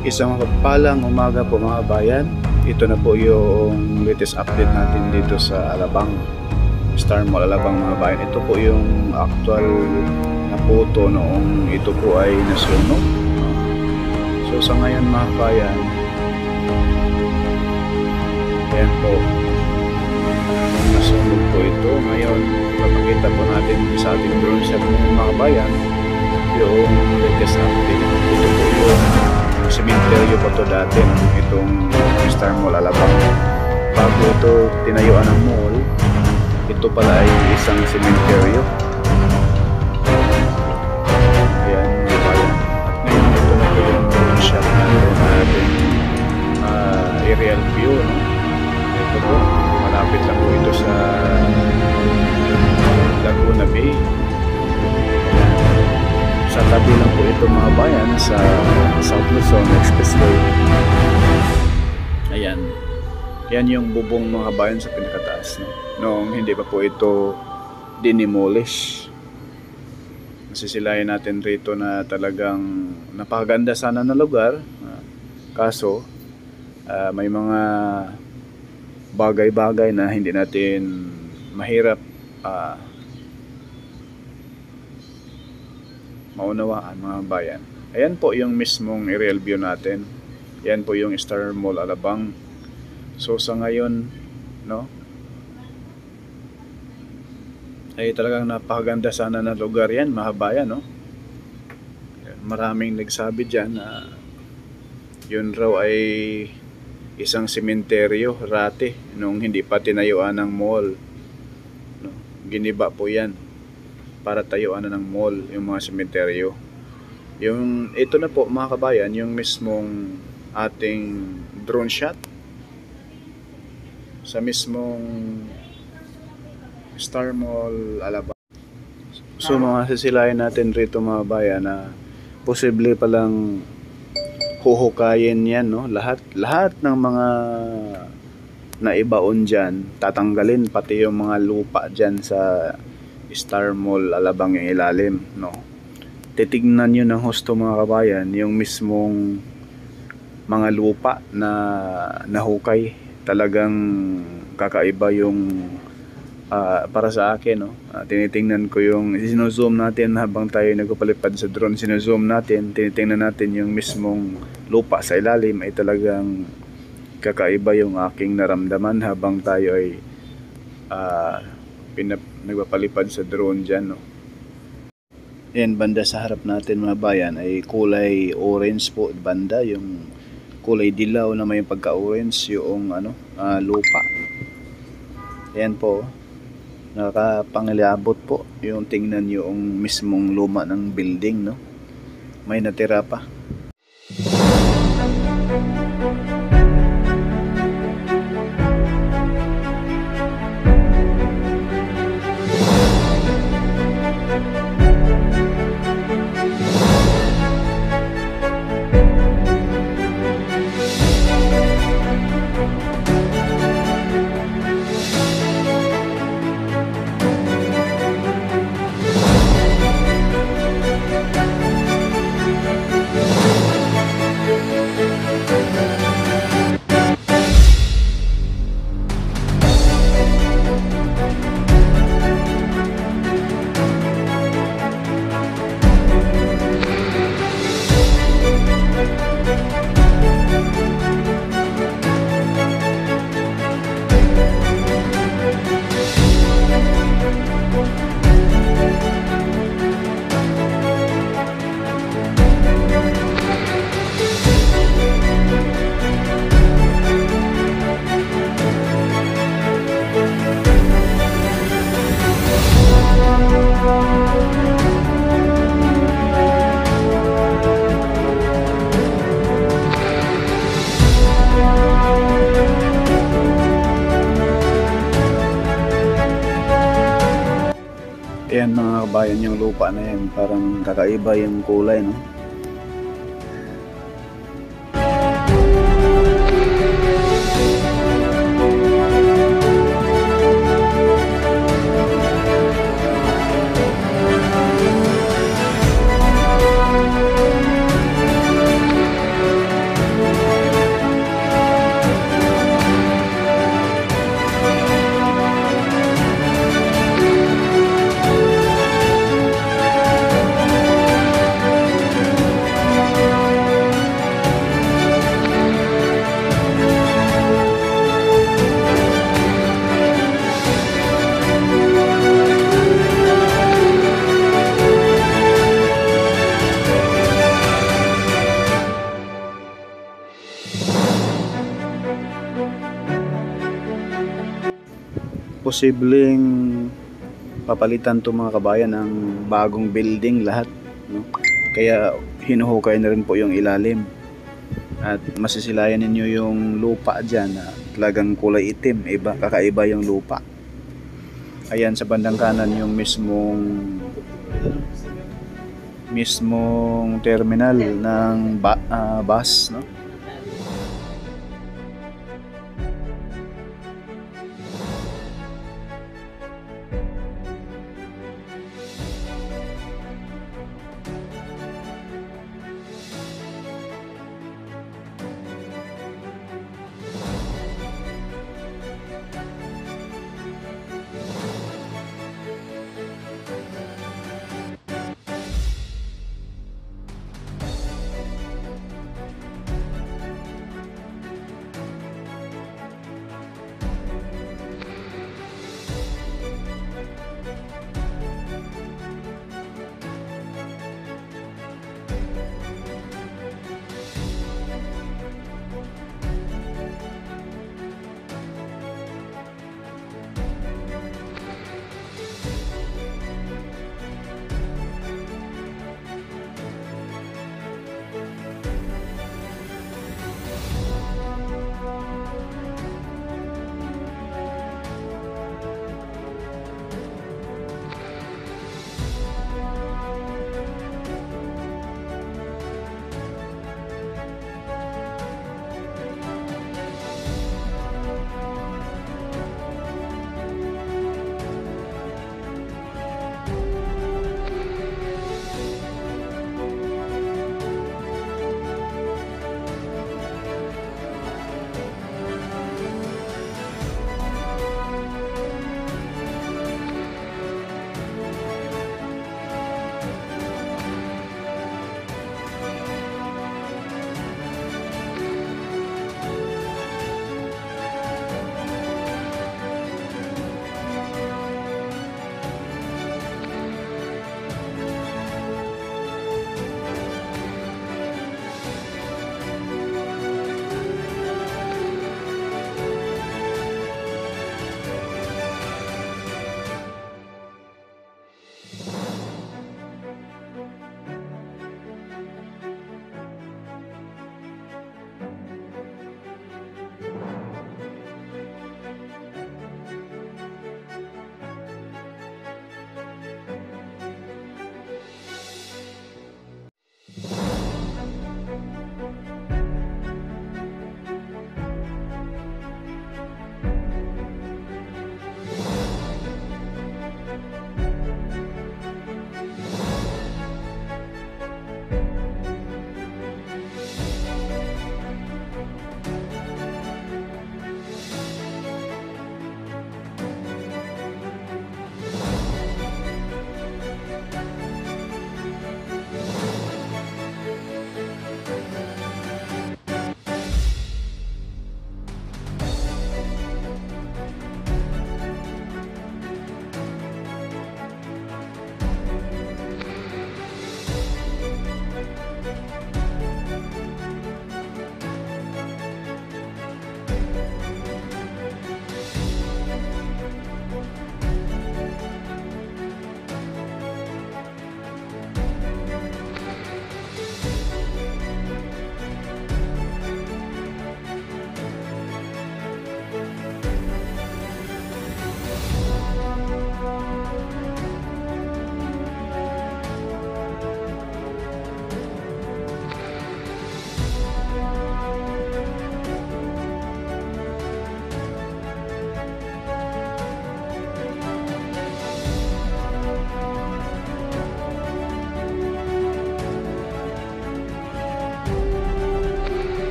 Isang mapagpalang umaga po mga bayan. Ito na po yung latest update natin dito sa Alabang, Star Mall Alabang mga bayan. Ito po yung actual na photo noong ito po ay nasunog. So sa ngayon mga bayan, ayan po, nasunog po ito. Ngayon, ipapakita po natin sa ating drone shot mga bayan yung latest update. Ito po yung cemetery po to dati, itong Star Mall Alabang. Bago ito tinayuan ng mall, ito pala ay isang cemetery. Ayan mga bayan. At ngayon ito na po yung drone shot natin, aerial view, no? Ito po, malapit lang po ito sa Laguna Bay. Sa tabi lang po ito mga bayan sa South Luzon Expressway. Ayan. Yan yung bubong mga bayan sa pinakataas, no? Noong hindi pa po ito dinimolish. Masisilayan natin rito na talagang napakaganda sana na lugar. Kaso may mga bagay-bagay na hindi natin mahirap maunawaan mga bayan. Ayan po yung mismong aerial view natin. Ayan po yung Star Mall Alabang. So sa ngayon, no, ay talagang napakaganda sana na lugar yan mga bayan, no? Maraming nagsabi dyan na yun raw ay isang sementeryo rati nung hindi pa tinayuan ng mall, no? Giniba po yan para tayuan na ng mall yung mga sementeryo. Yung ito na po mga kabayan, yung mismong ating drone shot sa mismong Star Mall Alabang. So mga sisilayan natin rito mga bayan na posible palang huhukayin yan, no? Lahat ng mga naibaon dyan, tatanggalin pati yung mga lupa dyan sa Star Mall Alabang yung ilalim, no? Titignan nyo ng husto mga kabayan yung mismong mga lupa na nahukay. Talagang kakaiba yung para sa akin, no? Tinitingnan ko yung sinozoom natin habang tayo nagpapalipad sa drone, sinozoom natin, tinitingnan natin yung mismong lupa sa ilalim. Ay talagang kakaiba yung aking naramdaman habang tayo ay nagpapalipad sa drone dyan, no? Yan, banda sa harap natin mga bayan ay kulay orange po, banda yung kulay dilaw na may pagka-orange yung lupa. Yan po, nakakapangilabot po yung tingnan yung mismong luma ng building, no? May natira pa. Ayan mga kabayan, yung lupa na yan parang kakaiba yung kulay, no? posibleng papalitan to mga kabayan ng bagong building lahat, no? Kaya hinuhukay na rin po yung ilalim at masisilayan ninyo yung lupa dyan na talagang kulay itim, kakaiba yung lupa. Ayan sa bandang kanan yung mismong terminal ng bus, no?